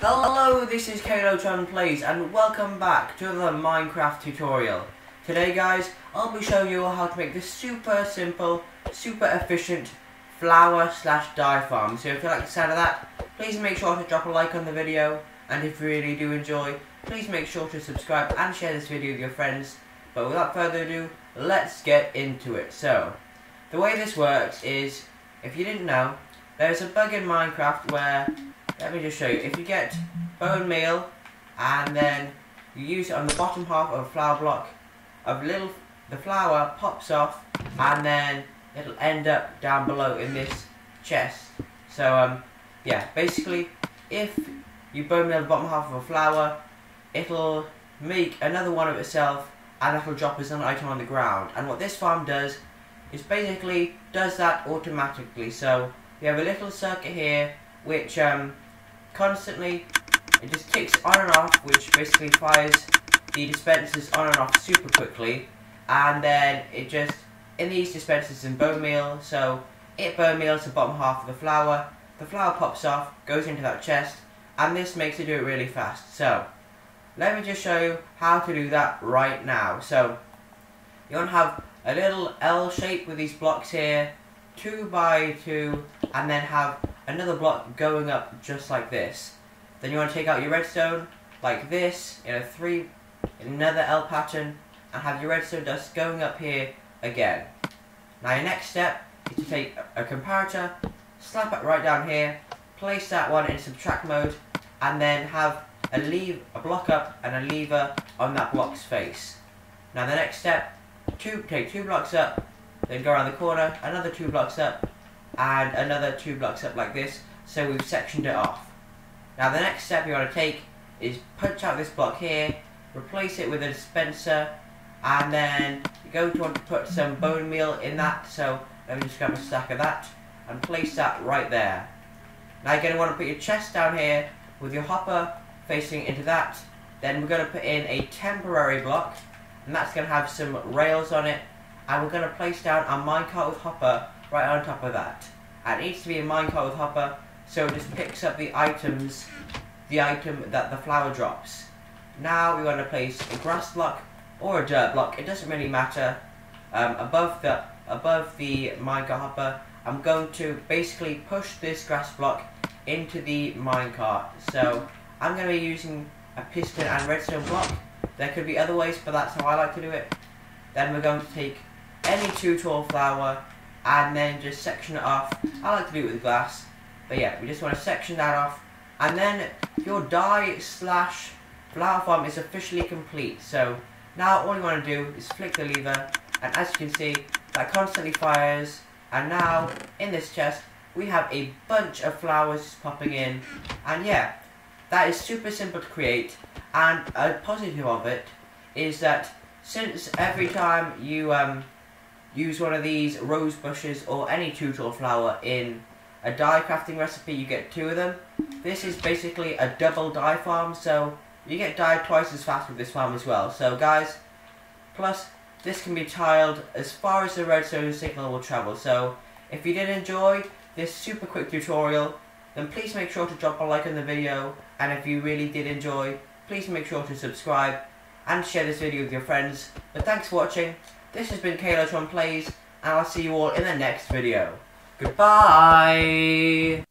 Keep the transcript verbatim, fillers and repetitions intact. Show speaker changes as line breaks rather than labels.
Hello, this is Kalotron Plays and welcome back to the Minecraft tutorial. Today guys, I'll be showing you how to make this super simple, super efficient flower slash dye farm. So if you like the sound of that, please make sure to drop a like on the video, and if you really do enjoy, please make sure to subscribe and share this video with your friends. But without further ado, let's get into it. So, the way this works is, if you didn't know, there's a bug in Minecraft where, let me just show you, if you get bone meal and then you use it on the bottom half of a flower block, of little, the flower pops off and then it'll end up down below in this chest. So um, yeah, basically if you bone meal the bottom half of a flower, it'll make another one of itself and that'll drop as an item on the ground. And what this farm does is basically does that automatically. So we have a little circuit here which um, constantly, it just ticks on and off, which basically fires the dispensers on and off super quickly, and then it just, in these dispensers in bone meal, so it bone meals the bottom half of the flower, the flower pops off, goes into that chest, and this makes it do it really fast. So, let me just show you how to do that right now. So, you want to have a little L shape with these blocks here, two by two, and then have another block going up just like this. Then you want to take out your redstone like this in a three, in another L pattern, and have your redstone dust going up here again. Now your next step is to take a comparator, slap it right down here, place that one in subtract mode, and then have a lever, a block up and a lever on that block's face. Now the next step, two, take two blocks up, then go around the corner, another two blocks up, and another two blocks up like this, so we've sectioned it off. Now the next step you want to take is punch out this block here, replace it with a dispenser, and then you're going to want to put some bone meal in that, so let me just grab a stack of that, and place that right there. Now you're going to want to put your chest down here, with your hopper facing into that, then we're going to put in a temporary block, and that's going to have some rails on it, and we're going to place down a minecart with hopper right on top of that. And it needs to be a minecart with hopper, so it just picks up the items, the item that the flower drops. Now we want to place a grass block or a dirt block, it doesn't really matter, um, above the above the minecart hopper. I'm going to basically push this grass block into the minecart. So I'm going to be using a piston and redstone block. There could be other ways, but that's how I like to do it. Then we're going to take any two tall flower and then just section it off. I like to do it with glass, but yeah, we just want to section that off, and then your dye slash flower farm is officially complete. So now all you want to do is flick the lever, and as you can see, that constantly fires, and now in this chest we have a bunch of flowers popping in. And yeah, that is super simple to create, and a positive of it is that since every time you um use one of these rose bushes or any two tall flower in a dye crafting recipe, you get two of them. This is basically a double dye farm, so you get dyed twice as fast with this farm as well. So guys, plus this can be tiled as far as the redstone signal will travel. So if you did enjoy this super quick tutorial, then please make sure to drop a like on the video, and if you really did enjoy, please make sure to subscribe and share this video with your friends. But thanks for watching. This has been Kalotron Plays, and I'll see you all in the next video. Goodbye!